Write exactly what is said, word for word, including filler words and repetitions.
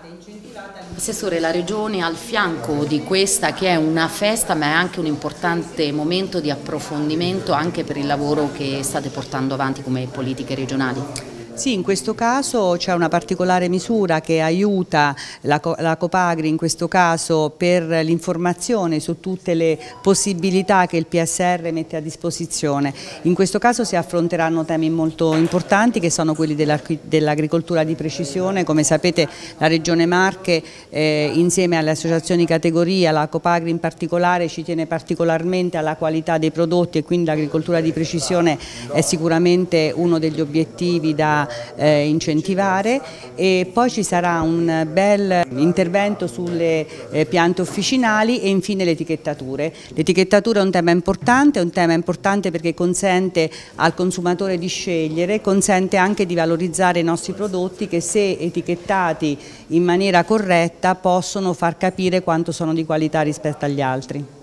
Assessore, la Regione al fianco di questa che è una festa ma è anche un importante momento di approfondimento anche per il lavoro che state portando avanti come politiche regionali. Sì, in questo caso c'è una particolare misura che aiuta la, la Copagri in questo caso per l'informazione su tutte le possibilità che il P S R mette a disposizione. In questo caso si affronteranno temi molto importanti che sono quelli dell'agricoltura di precisione. Come sapete la Regione Marche eh, insieme alle associazioni categoria, la Copagri in particolare, ci tiene particolarmente alla qualità dei prodotti e quindi l'agricoltura di precisione è sicuramente uno degli obiettivi da Eh, incentivare, e poi ci sarà un bel intervento sulle eh, piante officinali e infine le etichettature. L'etichettatura è un tema importante, è un tema importante perché consente al consumatore di scegliere, consente anche di valorizzare i nostri prodotti che, se etichettati in maniera corretta, possono far capire quanto sono di qualità rispetto agli altri.